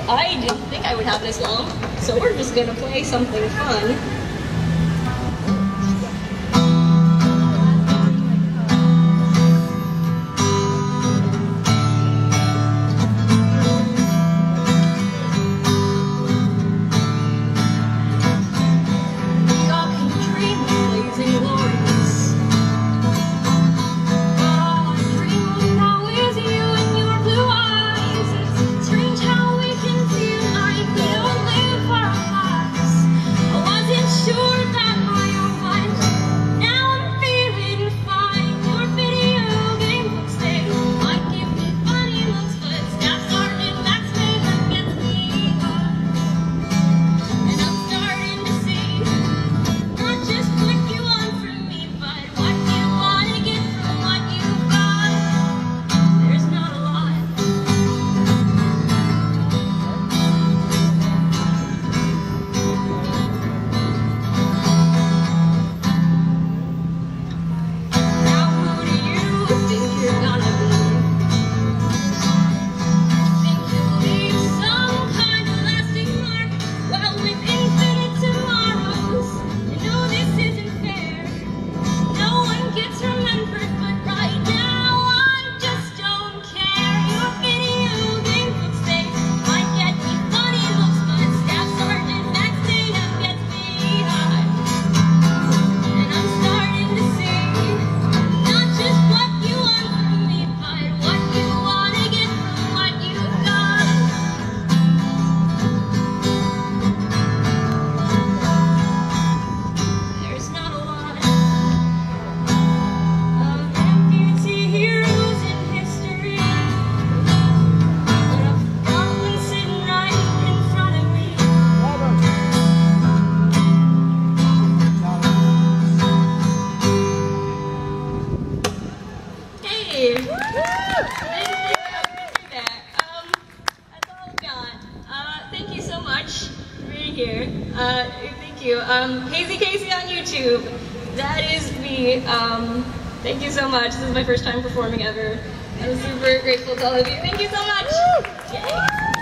I didn't think I would have this long, so we're just gonna play something fun. Thank you so much for being here. Thank you. HazyKC on YouTube. That is me. Thank you so much. This is my first time performing ever. I'm super grateful to all of you. Thank you so much. Yay.